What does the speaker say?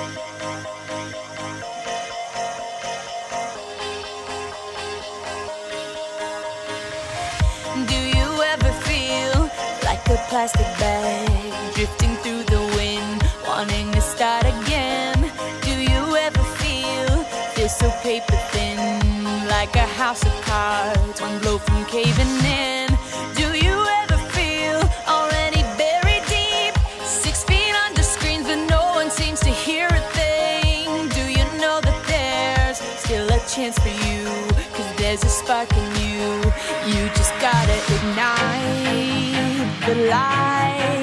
Do you ever feel like a plastic bag drifting through the wind, wanting to start again? Do you ever feel so paper thin, like a house of cards, one blow from caving in? Do you ever feel already buried deep, 6 feet under screens, but no one seems to hear a thing? Do you know that there's still a chance for you, 'cause there's a spark in you? You just gotta ignite the light.